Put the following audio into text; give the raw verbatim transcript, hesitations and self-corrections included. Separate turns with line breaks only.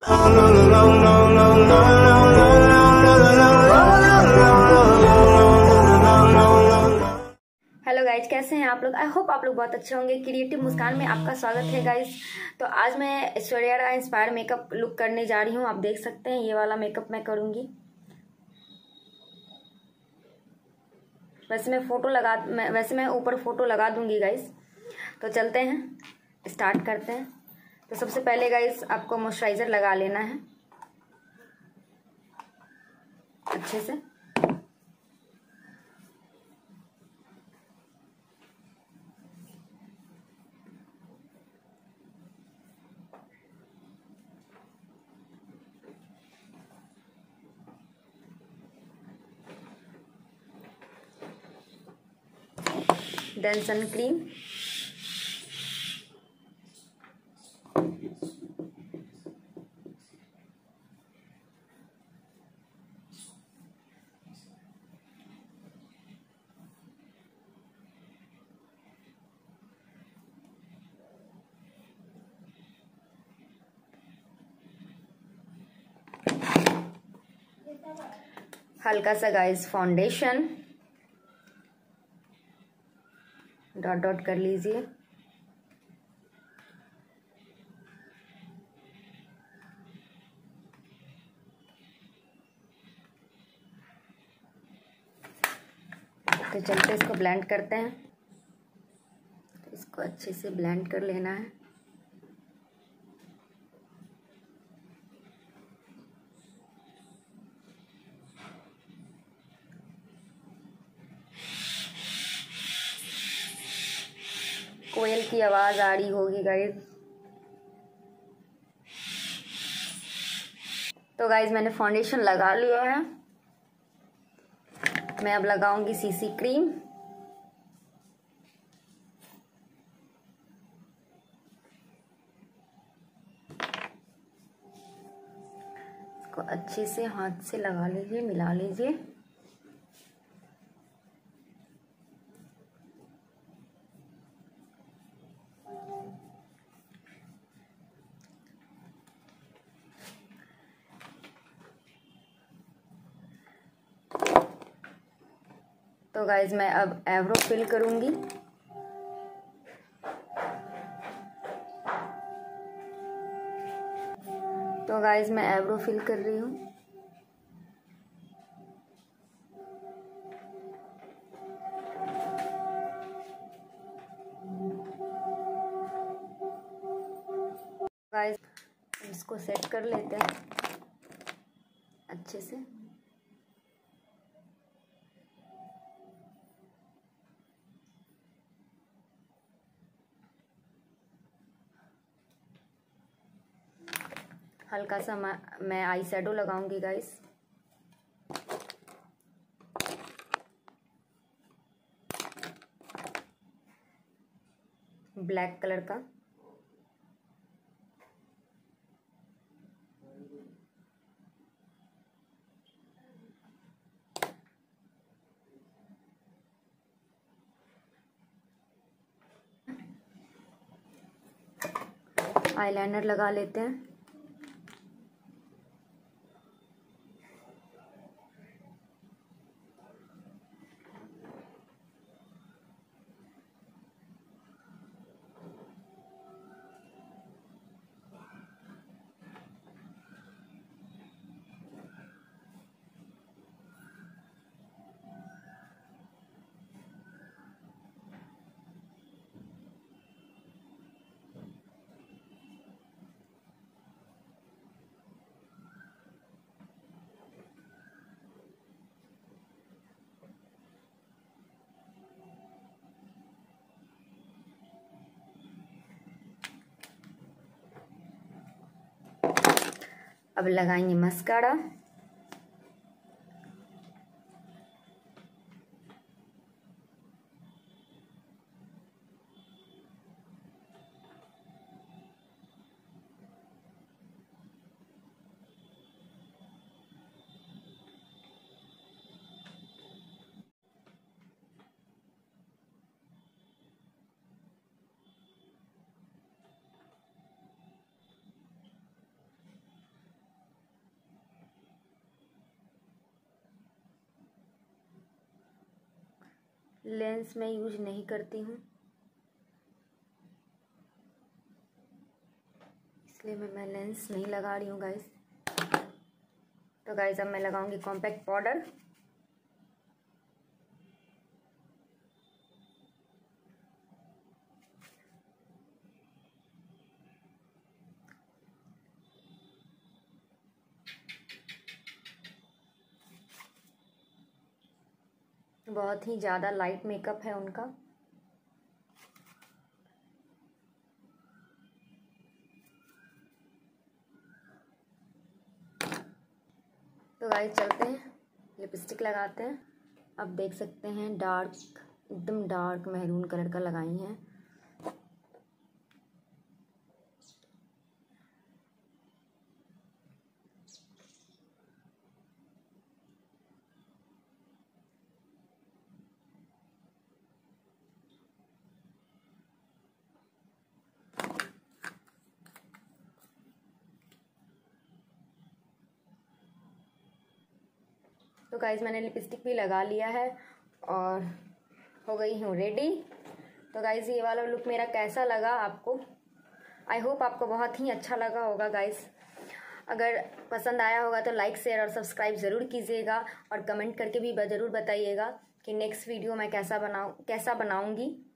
Hello guys, कैसे हैं आप लोग। आई होप आप लोग बहुत अच्छे होंगे। क्रिएटिव मुस्कान में आपका स्वागत है गाइज। तो आज मैं Aishwarya Rai inspire makeup look करने जा रही हूँ। आप देख सकते हैं ये वाला मेकअप मैं करूँगी। वैसे मैं फोटो लगा मैं वैसे मैं ऊपर फोटो लगा दूंगी गाइज। तो चलते हैं, स्टार्ट करते हैं। तो सबसे पहले गाइज आपको मॉइस्चराइजर लगा लेना है अच्छे से। देन सन क्रीम, हल्का सा गाइस फाउंडेशन डॉट डॉट कर लीजिए। तो चलते इसको ब्लेंड करते हैं। तो इसको अच्छे से ब्लेंड कर लेना है। कोयल की आवाज आ रही होगी गाइज। तो गाइज मैंने फाउंडेशन लगा लिया है। मैं अब लगाऊंगी सीसी क्रीम। इसको अच्छे से हाथ से लगा लीजिए, मिला लीजिए। तो गाइज मैं अब आईब्रो फिल करूंगी। तो गाइज मैं आईब्रो फिल कर रही हूँ। गाइज इसको सेट कर लेते हैं अच्छे से। हल्का सा मैं आई शैडो लगाऊंगी गाइस। ब्लैक कलर का। आईलाइनर लगा लेते हैं। अब लगाएंगे मस्कारा। लेंस मैं यूज नहीं करती हूँ, इसलिए मैं मैं लेंस नहीं लगा रही हूँ गाइस। तो गाइस अब मैं लगाऊंगी कॉम्पैक्ट पाउडर। बहुत ही ज़्यादा लाइट मेकअप है उनका। तो गाइस चलते हैं लिपस्टिक लगाते हैं। अब देख सकते हैं डार्क, एकदम डार्क मैरून कलर का लगाई हैं। तो गाइस मैंने लिपस्टिक भी लगा लिया है और हो गई हूँ रेडी। तो गाइस ये वाला लुक मेरा कैसा लगा आपको? आई होप आपको बहुत ही अच्छा लगा होगा गाइस। अगर पसंद आया होगा तो लाइक शेयर और सब्सक्राइब ज़रूर कीजिएगा और कमेंट करके भी ज़रूर बताइएगा कि नेक्स्ट वीडियो मैं कैसा बनाऊँ कैसा बनाऊँगी।